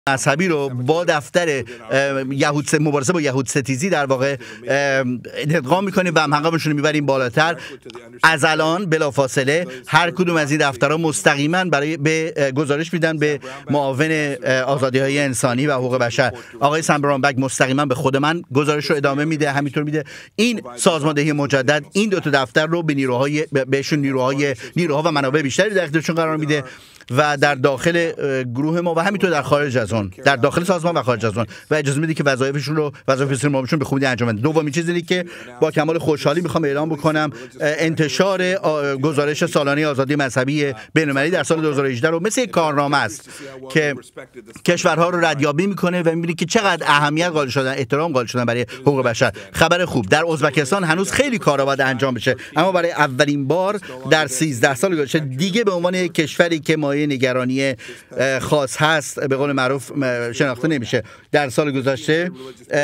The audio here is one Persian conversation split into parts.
مذهبی رو با دفتر مبارزه با یهود ستیزی در واقع ادغام میکنیم و مقامشون رو میبریم بالاتر. از الان بلافاصله هر کدوم از این دفترها مستقیما به گزارش میدن به معاون آزادی‌های انسانی و حقوق بشر. آقای سم برانبک مستقیما به خود من گزارش رو ادامه میده، همینطور میده. این سازماندهی مجدد این دو تا دفتر رو به نیروها و منابع بیشتری در اختیارشون قرار میده و در داخل گروه ما و همینطور در خارج از اون، در داخل سازمان و خارج از اون، و اجازه میده که وظایف سازمانشون به خوبی انجام بدن. دومین چیزی اینه که با کمال خوشحالی میخوام اعلام بکنم انتشار گزارش سالانه آزادی مذهبی بین‌المللی در سال 2018 رو مثل یک کارنامه است که کشورها رو ردیابی میکنه و میبینید که چقدر اهمیت قائل شدن، احترام قائل شدن برای حقوق بشر. خبر خوب، در ازبکستان هنوز خیلی کارا باید انجام بشه، اما برای اولین بار در 13 سال گذشته دیگه به عنوان یک کشوری که مایه نگرانی خاص هست به قول معروف شناخته نمیشه. در سال گذشته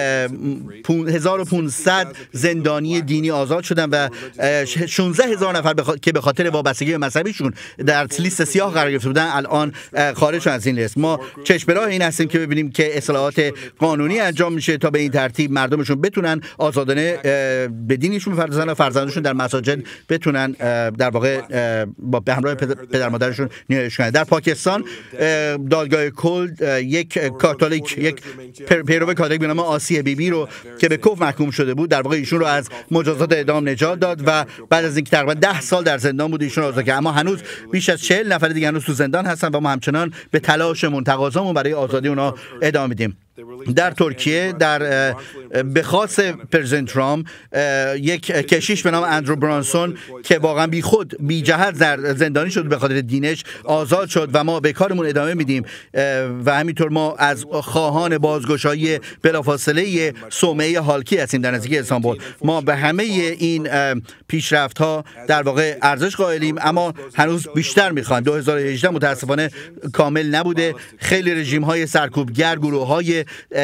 1500 زندانی دینی آزاد شدن و 16000 نفر که به خاطر وابستگی به مذهبیشون در لیست سیاه قرار گرفته بودن الان خارج شدن از این لیست. ما چشم به راه این هستیم که ببینیم که اصلاحات قانونی انجام میشه تا به این ترتیب مردمشون بتونن آزادانه به دینشون بپردازن و فرزندانشون در مساجد بتونن در واقع به همراه پدر مادرشون نیایش کنن. در پاکستان دادگاه کلد یک کاتولیک، یک پیرو کاتولیک به نام آسیه بیبی رو که به کفر محکوم شده بود، در واقع ایشون رو از مجازات اعدام نجات داد و بعد از اینکه تقریبا 10 سال در زندان بود ایشون رو آزاد کرد. اما هنوز بیش از 40 نفر دیگه هنوز تو زندان هستن و ما همچنان به تلاشمون، تقاضامون برای آزادی اونها ادامه میدیم. در ترکیه به خاص پرزیدنت ترامپ یک کشیش به نام اندرو برانسون که واقعا بی خود بی جهت در زندانی شد به خاطر دینش آزاد شد و ما به کارمون ادامه میدیم و همینطور ما از خواهان بازگشایی بلافاصله صومعه هالکی هستیم در نزدیکی استانبول. ما به همه این پیشرفت ها در واقع ارزش قائلیم، اما هنوز بیشتر میخوایم. 2018 متاسفانه کامل نبوده. خیلی رژیم های سرکوبگر، گروه های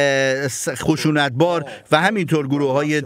خشونتبار و همینطور گروه های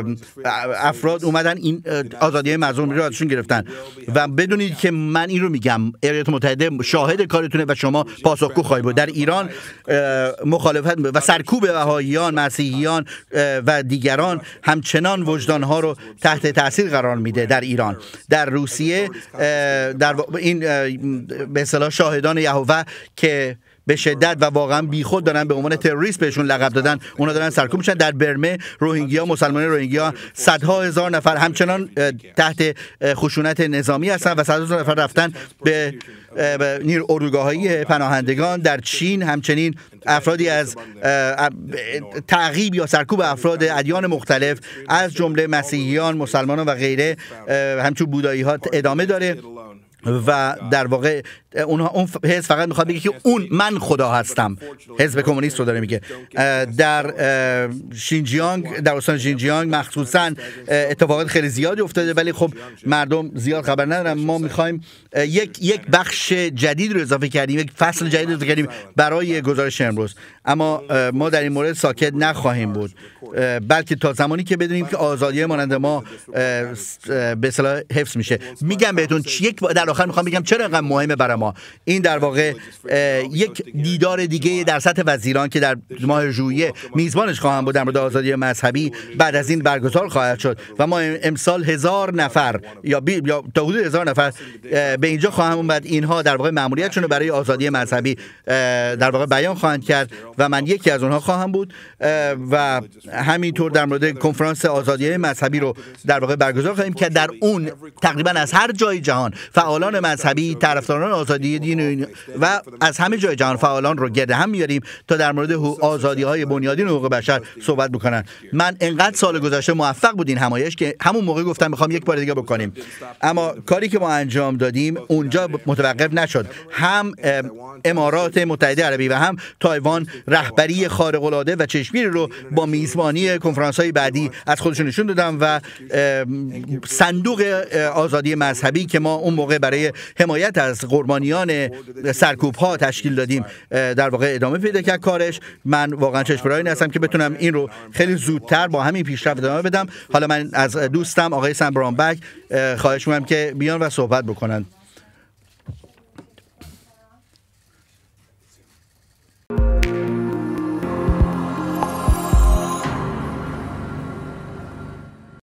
افراد اومدن این آزادی مردم رو ازشون گرفتن و بدونید که من این رو میگم، ایالات متحده شاهد کارتونه و شما پاسخگو خواهید بود. در ایران مخالفت و سرکوب بهائیان، مسیحیان و دیگران همچنان وجدانها رو تحت تاثیر قرار میده. در ایران، در روسیه، در این به اصطلاح شاهدان یهوه که به شدت و واقعا بیخود دارن به عنوان تروریست بهشون لقب دادن، اونا دارن سرکوب میشن. در برمه روهینگیا، مسلمانان روهینگیا، صدها هزار نفر همچنان تحت خشونت نظامی هستن و صدها هزار نفر رفتن به اردوگاه‌های پناهندگان. در چین همچنین افرادی از تعقیب یا سرکوب افراد ادیان مختلف از جمله مسیحیان، مسلمانان و غیره همچون بودایی ها ادامه داره و در واقع اون حزب فقط میخواد بگه که من خدا هستم. حزب کمونیست رو داره میگه. در شینجیانگ، در استان شینجیانگ مخصوصا اتفاقات خیلی زیادی افتاده ولی خب مردم زیاد خبر ندارن. ما میخوایم یک بخش جدید رو اضافه کردیم، یک فصل جدید رو اضافه کردیم برای گزارش امروز، اما ما در این مورد ساکت نخواهیم بود، بلکه تا زمانی که بدونیم که آزادی مانند ما به اصطلاح حفظ میشه. میگم بهتون در آخر میخوام بگم چرا اینقدر مهمه برای ما این. در واقع یک دیدار دیگه در سطح وزیران که در ماه ژوئیه میزبانش خواهم بود در مورد آزادی مذهبی بعد از این برگزار خواهد شد و ما امسال 1000 نفر یا تا حدود 1000 نفر به اینجا خواهم اومد. اینها در واقع مأموریتشون رو برای آزادی مذهبی در واقع بیان خواهند کرد و من یکی از اونها خواهم بود و همینطور در مورد کنفرانس آزادی مذهبی رو در واقع برگزار خواهیم که در اون تقریبا از هر جای جهان فعالان مذهبی، طرفداران آزادی دین و از همه جای جهان فعالان رو گرد هم میاریم تا در مورد آزادی‌های بنیادین حقوق بشر صحبت بکنن. من انقدر سال گذشته موفق بودین همایش که همون موقع گفتم میخوام یک بار دیگه بکنیم، اما کاری که ما انجام دادیم اونجا متوقف نشد. هم امارات متحده عربی و هم تایوان رهبری خارق العاده و چشمگیری رو با میزبانی کنفرانس‌های بعدی از خودشون نشون دادن و صندوق آزادی مذهبی که ما اون موقع برای حمایت از قربانیان سرکوب ها تشکیل دادیم در واقع ادامه پیدا کرد کارش. من واقعا چشم راهی هستم که بتونم این رو خیلی زودتر با همین پیشرفت ادامه بدم. حالا من از دوستم آقای سم برانبک خواهش می‌کنم که بیان و صحبت بکنن.